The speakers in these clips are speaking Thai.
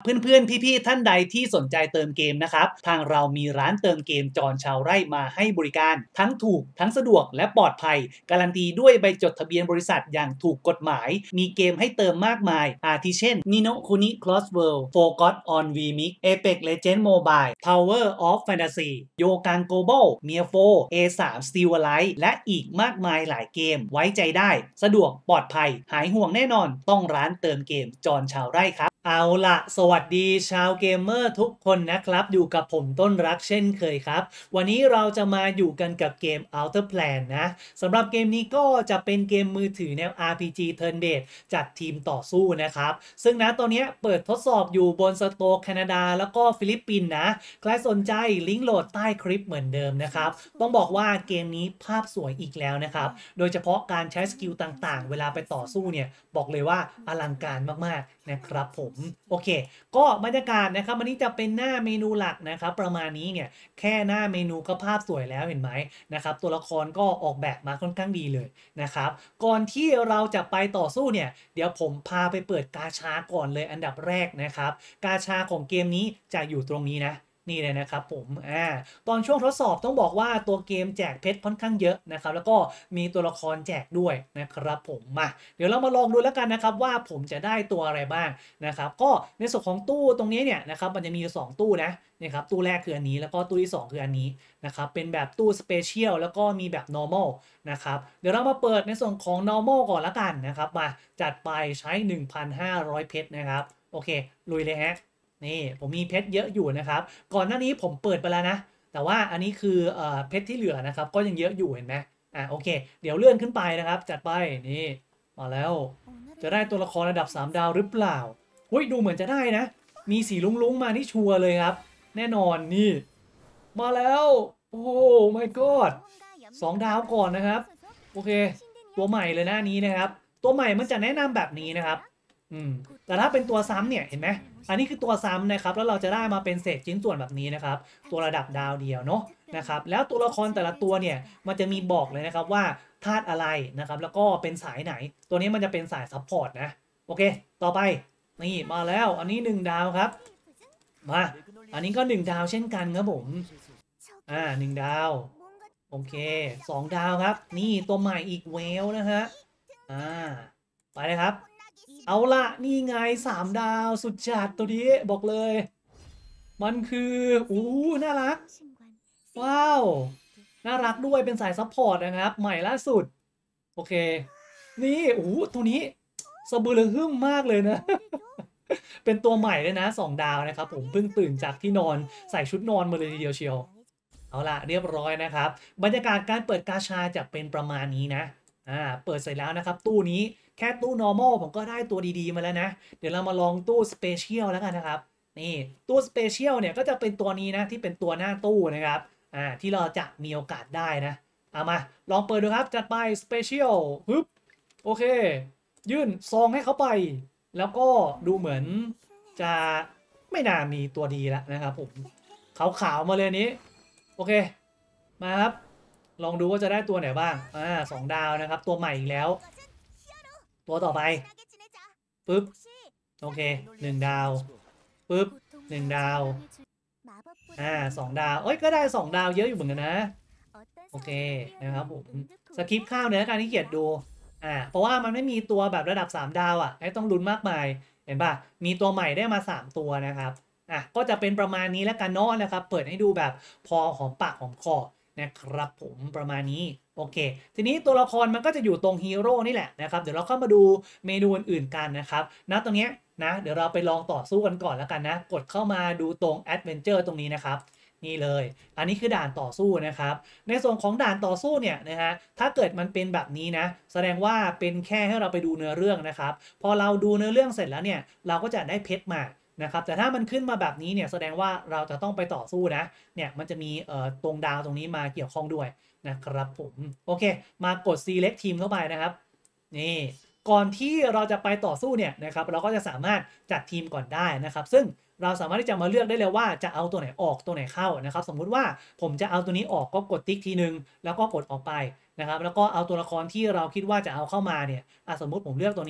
เพื่อนๆพี่ๆท่านใดที่สนใจเติมเกมนะครับทางเรามีร้านเติมเกมจอนชาวไร่มาให้บริการทั้งถูกทั้งสะดวกและปลอดภัยการันตีด้วยใบจดทะเบียนบริษัทอย่างถูกกฎหมายมีเกมให้เติมมากมายอาทิเช่น Nino Kuni Cross World Forgot on VMix Apex Legends Mobile Tower of Fantasy Yokan Global Mia4 A3 Steel Alliance และอีกมากมายหลายเกมไว้ใจได้สะดวกปลอดภัยหายห่วงแน่นอนต้องร้านเติมเกมจอนชาวไร่ครับเอาล่ะสวัสดีชาวเกมเมอร์ทุกคนนะครับอยู่กับผมต้นรักเช่นเคยครับวันนี้เราจะมาอยู่กันกับเกม Outer Plan นะสำหรับเกมนี้ก็จะเป็นเกมมือถือแนว RPG Turn Based จัดทีมต่อสู้นะครับซึ่งนะตัวนี้เปิดทดสอบอยู่บนสโตร์แคนาดาแล้วก็ฟิลิปปินส์นะใครสนใจลิงก์โหลดใต้คลิปเหมือนเดิมนะครับต้องบอกว่าเกมนี้ภาพสวยอีกแล้วนะครับโดยเฉพาะการใช้สกิลต่างๆเวลาไปต่อสู้เนี่ยบอกเลยว่าอลังการมากๆนะครับผมโอเคก็บรรยากาศนะครับวันนี้จะเป็นหน้าเมนูหลักนะครับประมาณนี้เนี่ยแค่หน้าเมนูก็ภาพสวยแล้วเห็นไหมนะครับตัวละครก็ออกแบบมาค่อนข้างดีเลยนะครับก่อนที่เราจะไปต่อสู้เนี่ยเดี๋ยวผมพาไปเปิดกาชาก่อนเลยอันดับแรกนะครับกาชาของเกมนี้จะอยู่ตรงนี้นะนี่เลยนะครับผมตอนช่วงทดสอบต้องบอกว่าตัวเกมแจกเพชรค่อนข้างเยอะนะครับแล้วก็มีตัวละครแจกด้วยนะครับผมมาเดี๋ยวเรามาลองดูแล้วกันนะครับว่าผมจะได้ตัวอะไรบ้างนะครับก็ในส่วนของตู้ตรงนี้เนี่ยนะครับมันจะมี2ตู้นะนี่ครับตู้แรกคืออันนี้แล้วก็ตู้ที่2คืออันนี้นะครับเป็นแบบตู้สเปเชียลแล้วก็มีแบบ normal นะครับเดี๋ยวเรามาเปิดในส่วนของ normal ก่อนละกันนะครับมาจัดไปใช้ 1,500 เพชรนะครับโอเคลุยเลยฮะนี่ผมมีเพชรเยอะอยู่นะครับก่อนหน้านี้ผมเปิดไปแล้วนะแต่ว่าอันนี้คือเพชรที่เหลือนะครับก็ยังเยอะอยู่เห็นไหมโอเคเดี๋ยวเลื่อนขึ้นไปนะครับจัดไปนี่มาแล้วจะได้ตัวละครระดับ3ดาวหรือเปล่าอุ้ยดูเหมือนจะได้นะมีสีลุ้งๆมาที่ชัวร์เลยครับแน่นอนนี่มาแล้วโอ้ my god 2 ดาวก่อนนะครับโอเคตัวใหม่เลยหน้านี้นะครับตัวใหม่มันจะแนะนำแบบนี้นะครับแต่ถ้าเป็นตัวซ้ำเนี่ยเห็นไหมอันนี้คือตัวซ้ำนะครับแล้วเราจะได้มาเป็นเศษชิ้นส่วนแบบนี้นะครับตัวระดับดาวเดียวเนาะนะครับแล้วตัวละครแต่ละตัวเนี่ยมันจะมีบอกเลยนะครับว่าธาตุอะไรนะครับแล้วก็เป็นสายไหนตัวนี้มันจะเป็นสายซัพพอร์ตนะโอเคต่อไปนี่มาแล้วอันนี้1 ดาวครับมาอันนี้ก็1 ดาวเช่นกันครับผม1 ดาวโอเค2 ดาวครับนี่ตัวใหม่อีกเวลนะฮะไปเลยครับเอาละนี่ไง3 ดาวสุดจัดตัวนี้บอกเลยมันคือน่ารักว้าวน่ารักด้วยเป็นสายซัพพอร์ตนะครับใหม่ล่าสุดโอเคนี่ตัวนี้สะบือระหึ่มมากเลยนะเป็นตัวใหม่เลยนะ2 ดาวนะครับผมเพิ่งตื่นจากที่นอนใส่ชุดนอนมาเลยทีเดียวเชียวเอาล่ะเรียบร้อยนะครับบรรยากาศการเปิดกาชาจะเป็นประมาณนี้นะเปิดเสร็จแล้วนะครับตู้นี้แค่ตู้ normal ผมก็ได้ตัวดีๆมาแล้วนะเดี๋ยวเรามาลองตู้ special แล้วกันนะครับนี่ตู้ special เนี่ยก็จะเป็นตัวนี้นะที่เป็นตัวหน้าตู้นะครับที่เราจะมีโอกาสได้นะเอามาลองเปิดดูครับจัดไป special ฮึบโอเคยื่นซองให้เขาไปแล้วก็ดูเหมือนจะไม่น่ามีตัวดีแล้วนะครับผมขาวๆมาเลยนี้โอเคมาครับลองดูว่าจะได้ตัวไหนบ้าง2 ดาวนะครับตัวใหม่อีกแล้วตัวต่อไปปึ๊บโอเค1 ดาวปึ๊บ1 ดาว2 ดาวเอ้ยก็ได้2 ดาวเยอะอยู่เหมือนกันนะโอเคนะครับผมสคริปต์ข้าวเนื้อการที่เกียรติดูเพราะว่ามันไม่มีตัวแบบระดับ3 ดาวให้ต้องลุ้นมากมายเห็นป่ะมีตัวใหม่ได้มา3 ตัวนะครับก็จะเป็นประมาณนี้แล้วกันเนาะนะครับเปิดให้ดูแบบพอหอมปากหอมคอนะครับผมประมาณนี้โอเคทีนี้ตัวละครมันก็จะอยู่ตรงฮีโร่นี่แหละนะครับเดี๋ยวเราเข้ามาดูเมนูอื่นๆกันนะครับตรงนี้นะเดี๋ยวเราไปลองต่อสู้กันก่อนแล้วกันนะกดเข้ามาดูตรงแอดเวนเจอร์ตรงนี้นะครับนี่เลยอันนี้คือด่านต่อสู้นะครับในส่วนของด่านต่อสู้เนี่ยนะฮะถ้าเกิดมันเป็นแบบนี้นะแสดงว่าเป็นแค่ให้เราไปดูเนื้อเรื่องนะครับพอเราดูเนื้อเรื่องเสร็จแล้วเนี่ยเราก็จะได้เพชรมานะครับแต่ถ้ามันขึ้นมาแบบนี้เนี่ยแสดงว่าเราจะต้องไปต่อสู้นะเนี่ยมันจะมีตรงดาวตรงนี้มาเกี่ยวข้องด้วยนะครับผมโอเคมากด select team เข้าไปนะครับนี่ก่อนที่เราจะไปต่อสู้เนี่ยนะครับเราก็จะสามารถจัดทีมก่อนได้นะครับซึ่งเราสามารถที่จะมาเลือกได้เลยว่าจะเอาตัวไหนออกตัวไหนเข้านะครับสมมุติว่าผมจะเอาตัวนี้ออกก็กดติ๊กทีนึงแล้วก็กดออกไปนะครับแล้วก็เอาตัวละครที่เราคิดว่าจะเอาเข้ามาเนี่ยสมมุติผมเลือกตัวนี้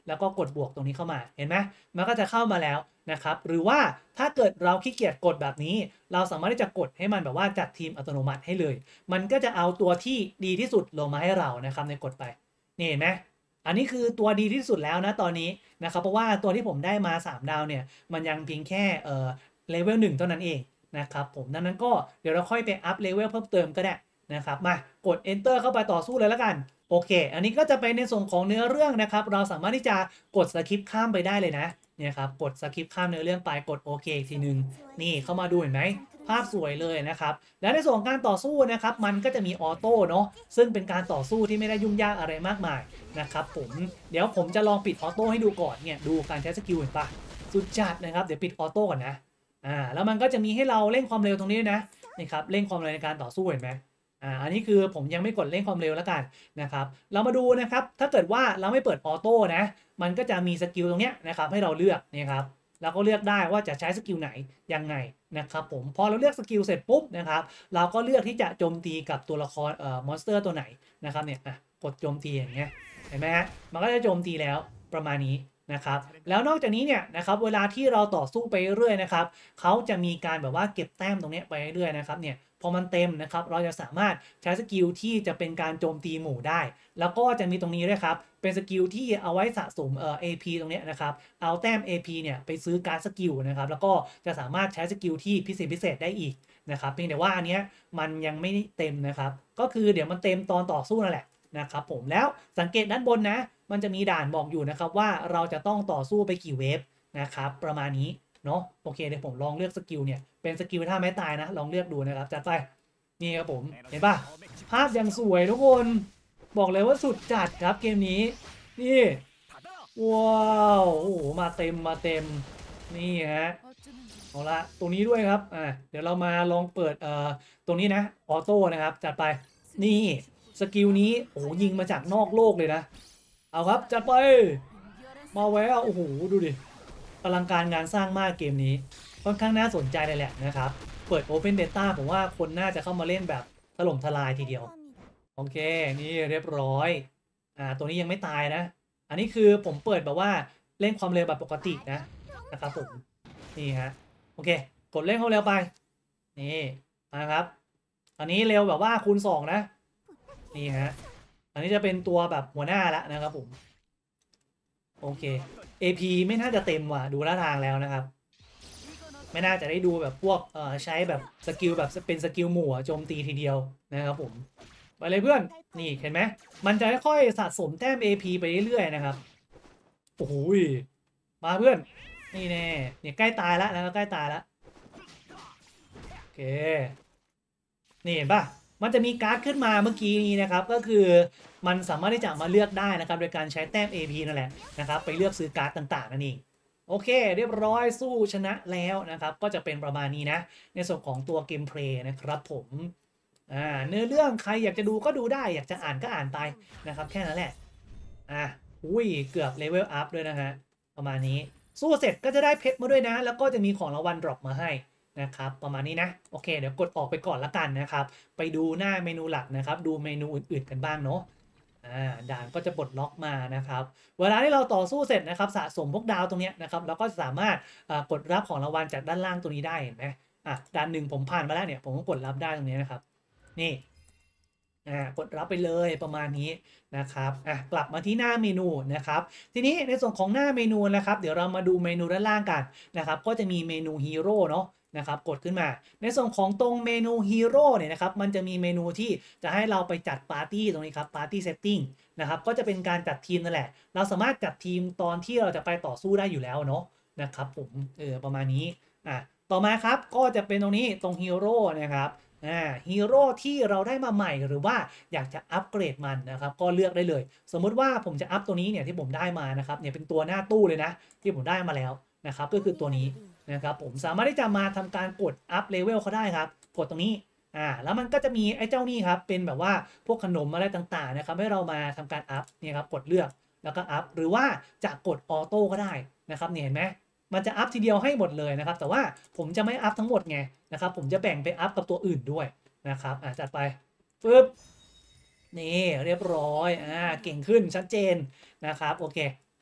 แล้วก็กดบวกตรงนี้เข้ามาเห็นไหมมันก็จะเข้ามาแล้วนะครับหรือว่าถ้าเกิดเราขี้เกียจกดแบบนี้เราสามารถที่จะกดให้มันแบบว่าจัดทีมอัตโนมัติให้เลยมันก็จะเอาตัวที่ดีที่สุดลงมาให้เรานะครับในกดไปนี่เห็นไหมอันนี้คือตัวดีที่สุดแล้วนะตอนนี้นะครับเพราะว่าตัวที่ผมได้มา3ดาวเนี่ยมันยังเพียงแค่เลเวล1เท่านั้นเองนะครับผมดังนั้นก็เดี๋ยวเราค่อยไปอัพเลเวลเพิ่มเติมก็ได้นะครับมากด enter เข้าไปต่อสู้เลยแล้วกันโอเคอันนี้ก็จะเป็นในส่วนของเนื้อเรื่องนะครับเราสามารถที่จะกดสคิปข้ามไปได้เลยนะเนี่ยครับกดสคิปข้ามเนื้อเรื่องไปกดโอเคอีกทีนึงนี่เข้ามาดูเห็นไหมภาพสวยเลยนะครับและในส่วนของการต่อสู้นะครับมันก็จะมีออโต้เนาะซึ่งเป็นการต่อสู้ที่ไม่ได้ยุ่งยากอะไรมากมายนะครับผมเดี๋ยวผมจะลองปิดออโต้ให้ดูก่อนเนี่ยดูการใช้สกิลเห็นปะสุดจัดนะครับเดี๋ยวปิดออโต้ก่อนนะแล้วมันก็จะมีให้เราเร่งความเร็วตรงนี้นะนี่ครับเร่งความเร็วในการต่อสู้เห็นไหมอันนี้คือผมยังไม่กดเร่งความเร็วแล้วกันนะครับเรามาดูนะครับถ้าเกิดว่าเราไม่เปิดออโต้นะมันก็จะมีสกิลตรงเนี้ยนะครับให้เราเลือกนี่ครับเราก็เลือกได้ว่าจะใช้สกิลไหนยังไงนะครับผมพอเราเลือกสกิลเสร็จปุ๊บนะครับเราก็เลือกที่จะโจมตีกับตัวละครมอนสเตอร์ตัวไหนนะครับเนี่ยกดโจมตีอย่างเงี้ยเห็นไหมฮะมันก็จะโจมตีแล้วประมาณนี้นะครับแล้วนอกจากนี้เนี่ยนะครับเวลาที่เราต่อสู้ไปเรื่อยนะครับเขาจะมีการแบบว่าเก็บแต้มตรงนี้ไปเรื่อยนะครับเนี่ยพอมันเต็มนะครับเราจะสามารถใช้สกิลที่จะเป็นการโจมตีหมู่ได้แล้วก็จะมีตรงนี้ด้วยครับเป็นสกิลที่เอาไว้สะสมAP ตรงนี้นะครับเอาแต้ม AP เนี่ยไปซื้อการ์ดสกิลนะครับแล้วก็จะสามารถใช้สกิลที่พิเศษได้อีกนะครับเพียงแต่ว่าอันเนี้ยมันยังไม่เต็มนะครับก็คือเดี๋ยวมันเต็มตอนต่อสู้นั่นแหละนะครับผมแล้วสังเกตด้านบนนะมันจะมีด่านบอกอยู่นะครับว่าเราจะต้องต่อสู้ไปกี่เวฟนะครับประมาณนี้เนาะโอเคเดี๋ยวผมลองเลือกสกิลเนี่ยเป็นสกิลท่าไม้ตายนะลองเลือกดูนะครับจัดไปนี่ครับผมเห็นป่ะภาพยังสวยทุกคนบอกเลยว่าสุดจัดครับเกมนี้นี่ว้าวโอ้โหมาเต็มนี่ฮะเอาละตรงนี้ด้วยครับเดี๋ยวเรามาลองเปิดตรงนี้นะออโต้นะครับจัดไปนี่สกิลนี้โอ้โหยิงมาจากนอกโลกเลยนะเอาครับจัดไปมาแววโอ้โหดูดิอลังการงานสร้างมากเกมนี้ค่อนข้างน่าสนใจเลยแหละนะครับเปิด Open Beta ผมว่าคนน่าจะเข้ามาเล่นแบบถล่มทลายทีเดียวโอเคนี่เรียบร้อยตัวนี้ยังไม่ตายนะอันนี้คือผมเปิดแบบว่าเล่นความเร็วแบบปกตินะครับผมนี่ฮะโอเคกดเล่นความเร็วไปนี่นะครับอันนี้เร็วแบบว่าคูณ2นะนี่ฮะอันนี้จะเป็นตัวแบบหัวหน้าแล้วนะครับผมโอเค AP ไม่น่าจะเต็มว่ะดูท่าทางแล้วนะครับไม่น่าจะได้ดูแบบพวกใช้แบบสกิลแบบเป็นสกิลหมู่โจมตีทีเดียวนะครับผมไปเลยเพื่อนนี่เห็นไหมมันจะค่อยๆสะสมแต้ม AP ไปเรื่อยๆนะครับโอ้โหมาเพื่อนนี่แน่เนี่ยใกล้ตายแล้วนะใกล้ตายแล้วโอเคนี่เห็นปะมันจะมีการ์ดขึ้นมาเมื่อกี้นี้นะครับก็คือมันสามารถที่จะมาเลือกได้นะครับโดยการใช้แต้ม AP นั่นแหละนะครับไปเลือกซื้อการ์ดต่างๆนั่นเองโอเคเรียบร้อยสู้ชนะแล้วนะครับก็จะเป็นประมาณนี้นะในส่วนของตัวเกมเพลย์นะครับผมเนื้อเรื่องใครอยากจะดูก็ดูได้อยากจะอ่านก็อ่านไปนะครับแค่นั้นแหละอุ้ยเกือบเลเวลอัพด้วยนะฮะประมาณนี้สู้เสร็จก็จะได้เพชรมาด้วยนะแล้วก็จะมีของรางวัลดรอปมาให้นะครับประมาณนี้นะโอเคเดี๋ยวกดออกไปก่อนละกันนะครับไปดูหน้าเมนูหลักนะครับดูเมนูอื่นๆกันบ้างเนาะด่านก็จะปลดล็อกมานะครับเวลาที่เราต่อสู้เสร็จนะครับสะสมพวกดาวตรงนี้นะครับเราก็สามารถกดรับของรางวัลจากด้านล่างตรงนี้ได้เห็นไหมด่านหนึ่งผมผ่านมาแล้วเนี่ยผมก็กดรับได้ตรงนี้นะครับนี่กดรับไปเลยประมาณนี้นะครับกลับมาที่หน้าเมนูนะครับทีนี้ในส่วนของหน้าเมนูนะครับเดี๋ยวเรามาดูเมนูด้านล่างกันนะครับก็จะมีเมนูฮีโร่เนาะนะครับกดขึ้นมาในส่วนของตรงเมนูฮีโร่เนี่ยนะครับมันจะมีเมนูที่จะให้เราไปจัดปาร์ตี้ตรงนี้ครับปาร์ตี้เซตติ้งนะครับก็จะเป็นการจัดทีมนั่นแหละเราสามารถจัดทีมตอนที่เราจะไปต่อสู้ได้อยู่แล้วเนาะนะครับผมประมาณนี้ต่อมาครับก็จะเป็นตรงนี้ตรงฮีโร่นะครับฮีโร่ที่เราได้มาใหม่หรือว่าอยากจะอัปเกรดมันนะครับก็เลือกได้เลยสมมุติว่าผมจะอัพตัวนี้เนี่ยที่ผมได้มานะครับเนี่ยเป็นตัวหน้าตู้เลยนะที่ผมได้มาแล้วนะครับก็คือตัวนี้นะครับผมสามารถที่จะมาทำการกดอัพเลเวลเขาได้ครับกดตรงนี้แล้วมันก็จะมีไอ้เจ้านี่ครับเป็นแบบว่าพวกขนมอะไรต่างๆนะครับให้เรามาทำการอัพเนี่ยครับกดเลือกแล้วก็อัพหรือว่าจะกดออโต้ก็ได้นะครับเนี่ยเห็นไหมมันจะอัพทีเดียวให้หมดเลยนะครับแต่ว่าผมจะไม่อัพทั้งหมดไงนะครับผมจะแบ่งไปอัพกับตัวอื่นด้วยนะครับจัดไปปึ๊บนี่เรียบร้อยเก่งขึ้นชัดเจนนะครับโอเค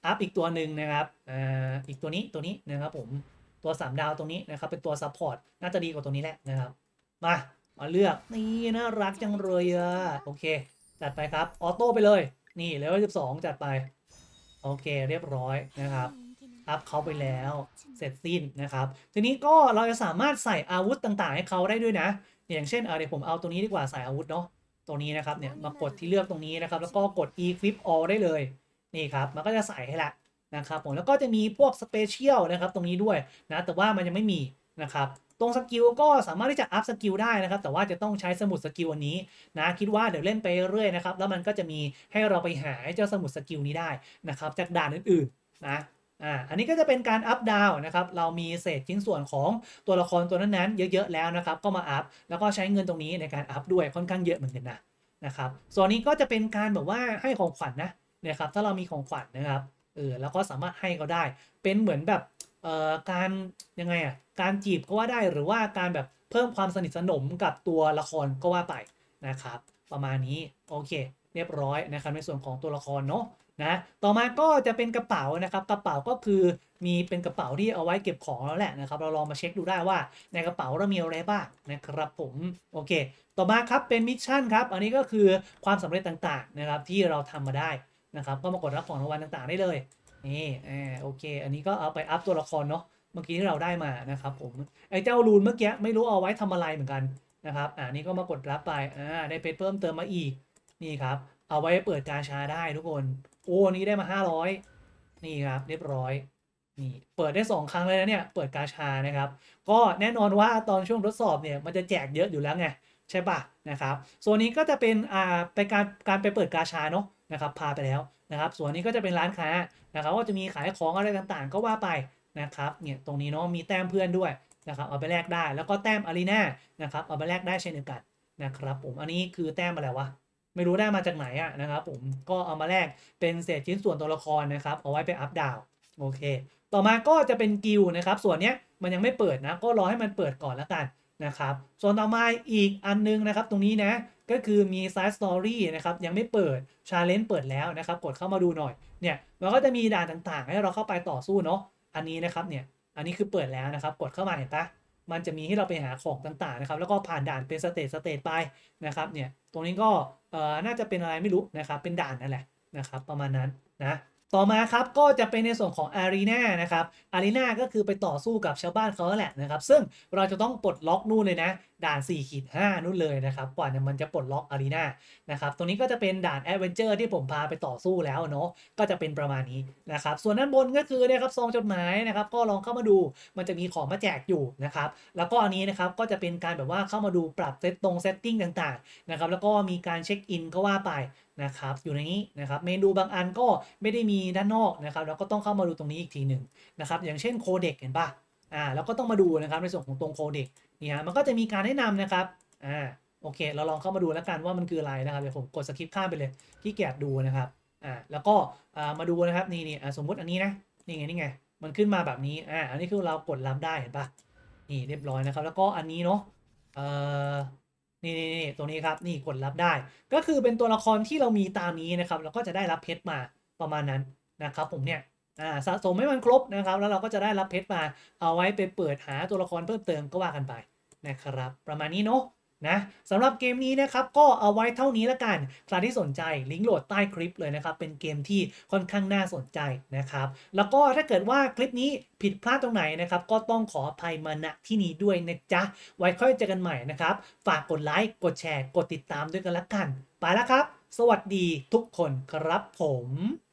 อัพอีกตัวหนึ่งนะครับอีกตัวนี้นะครับผมตัว3ดาวตรงนี้นะครับเป็นตัวซัพพอร์ตน่าจะดีกว่าตัวนี้แหละนะครับมาเลือกนี่น่ารักจังเลยอะโอเคจัดไปครับออโต้ไปเลยนี่เลเวล12จัดไปโอเคเรียบร้อยนะครับอัพเขาไปแล้วเสร็จสิ้นนะครับทีนี้ก็เราจะสามารถใส่อาวุธต่างๆให้เขาได้ด้วยนะอย่างเช่นเดี๋ยวผมเอาตัวนี้ดีกว่าใส่อาวุธเนาะตัวนี้นะครับเนี่ยมากดที่เลือกตรงนี้นะครับแล้วก็กด equip all ได้เลยนี่ครับมันก็จะใส่ให้ละนะครับผมแล้วก็จะมีพวกสเปเชียลนะครับตรงนี้ด้วยนะแต่ว่ามันยังไม่มีนะครับตรงสกิลก็สามารถที่จะอัพสกิลได้นะครับแต่ว่าจะต้องใช้สมุดสกิลอันนี้นะคิดว่าเดี๋ยวเล่นไปเรื่อยนะครับแล้วมันก็จะมีให้เราไปหาเจ้าสมุดสกิลนี้ได้นะครับจากด่านอื่นๆนะอันนี้ก็จะเป็นการอัพดาวนะครับเรามีเศษชิ้นส่วนของตัวละครตัวนั้นๆเยอะๆแล้วนะครับก็มาอัพแล้วก็ใช้เงินตรงนี้ในการอัพด้วยค่อนข้างเยอะเหมือนกันนะครับส่วนนี้ก็จะเป็นการแบบว่าให้ของขวัญนะครับถ้าเรามีของขวัญนะครับแล้วก็สามารถให้เขาได้เป็นเหมือนแบบการยังไงการจีบก็ว่าได้หรือว่าการแบบเพิ่มความสนิทสนมกับตัวละครก็ว่าไปนะครับประมาณนี้โอเคเรียบร้อยนะครับในส่วนของตัวละครเนาะนะต่อมาก็จะเป็นกระเป๋านะครับกระเป๋าก็คือมีเป็นกระเป๋าที่เอาไว้เก็บของแล้วแหละนะครับเราลองมาเช็คดูได้ว่าในกระเป๋าเรามีอะไรบ้างนะครับผมโอเคต่อมาครับเป็นมิชชั่นครับอันนี้ก็คือความสำเร็จต่างๆนะครับที่เราทำมาได้นะครับก็มากดรับของรางวัลต่างๆได้เลยนี่โอเคอันนี้ก็เอาไปอัพตัวละครเนาะเมื่อกี้ที่เราได้มานะครับผมไอ้เจ้ารูนเมื่อกี้ไม่รู้เอาไว้ทำอะไรเหมือนกันนะครับนี่ก็มากดรับไปได้เพชรเพิ่มเติมมาอีกนี่ครับเอาไว้เปิดกาชาได้ทุกคนโอ้นี้ได้มา500นี่ครับเรียบร้อยนี่เปิดได้2ครั้งเลยนะเนี่ยเปิดกาชานะครับก็แน่นอนว่าตอนช่วงทดสอบเนี่ยมันจะแจกเยอะอยู่แล้วไงใช่ปะนะครับส่วนนี้ก็จะเป็นไปการไปเปิดกาชาเนาะนะครับพาไปแล้วนะครับส่วนนี้ก็จะเป็นร้านค้านะครับก็จะมีขายของอะไรต่างๆก็ว่าไปนะครับเนี่ยตรงนี้เนาะมีแต้มเพื่อนด้วยนะครับเอาไปแลกได้แล้วก็แต้มอารีนานะครับเอาไปแลกได้เช่นเดียวกันนะครับผมอันนี้คือแต้มอะไรวะไม่รู้ได้มาจากไหนนะครับผมก็เอามาแลกเป็นเศษชิ้นส่วนตัวละครนะครับเอาไว้ไปอัพดาวโอเคต่อมาก็จะเป็นกิลนะครับส่วนเนี้ยมันยังไม่เปิดนะก็รอให้มันเปิดก่อนแล้วกันนะครับส่วนต่อมาอีกอันนึงนะครับตรงนี้นะก็คือมี Side Story นะครับยังไม่เปิด Challenge เปิดแล้วนะครับกดเข้ามาดูหน่อยเนี่ยมันก็จะมีด่านต่างๆให้เราเข้าไปต่อสู้เนาะอันนี้นะครับเนี่ยอันนี้คือเปิดแล้วนะครับกดเข้ามาเห็นปะมันจะมีให้เราไปหาของต่างๆนะครับแล้วก็ผ่านด่านเป็นสเตจไปนะครับเนี่ยตรงนี้ก็น่าจะเป็นอะไรไม่รู้นะครับเป็นด่านนั่นแหละนะครับประมาณนั้นนะต่อมาครับก็จะเป็นในส่วนของอารีนานะครับอารีนาก็คือไปต่อสู้กับชาวบ้านเขาแหละนะครับซึ่งเราจะต้องปลดล็อกนู่นเลยนะด่าน 4-5 นู่นเลยนะครับกว่ามันจะปลดล็อกอารีนานะครับตรงนี้ก็จะเป็นด่านแอดเวนเจอร์ที่ผมพาไปต่อสู้แล้วเนาะก็จะเป็นประมาณนี้นะครับส่วนด้านบนก็คือเนี่ยครับซองจดหมายนะครับก็ลองเข้ามาดูมันจะมีของมาแจกอยู่นะครับแล้วก็อันนี้นะครับก็จะเป็นการแบบว่าเข้ามาดูปรับเซตติ้งต่างๆนะครับแล้วก็มีการเช็คอินก็ว่าไปนะครับอยู่ในนี้นะครับเมนูบางอันก็ไม่ได้มีด้านนอกนะครับแล้วก็ต้องเข้ามาดูตรงนี้อีกทีหนึ่งนะครับอย่างเช่นโคเด็กเห็นปะแล้วก็ต้องมาดูนะครับในส่วนของตรงโคเด็กนี่ฮะมันก็จะมีการแนะนำนะครับโอเคเราลองเข้ามาดูแล้วกันว่ามันคืออะไรนะครับเดี๋ยวผมกดสคิปข้ามไปเลยขี้เกียจดูนะครับแล้วก็มาดูนะครับนี่สมมุติอันนี้นะนี่ไงมันขึ้นมาแบบนี้อันนี้คือเรากดรับได้เห็นปะนี่เรียบร้อยนะครับแล้วก็อันนี้เนาะนี่ตรงนี้ครับนี่กดรับได้ก็คือเป็นตัวละครที่เรามีตามนี้นะครับเราก็จะได้รับเพชรมาประมาณนั้นนะครับผมเนี่ยสะสมให้มันครบนะครับแล้วเราก็จะได้รับเพชรมาเอาไว้ไปเปิดหาตัวละครเพิ่มเติมก็ว่ากันไปนะครับประมาณนี้เนาะนะสำหรับเกมนี้นะครับก็เอาไว้เท่านี้ละกันใครที่สนใจลิงก์โหลดใต้คลิปเลยนะครับเป็นเกมที่ค่อนข้างน่าสนใจนะครับแล้วก็ถ้าเกิดว่าคลิปนี้ผิดพลาดตรงไหนนะครับก็ต้องขออภัยมาณที่นี้ด้วยนะจ๊ะไว้ค่อยเจอกันใหม่นะครับฝากกดไลค์กดแชร์กดติดตามด้วยกันละกันไปแล้วครับสวัสดีทุกคนครับผม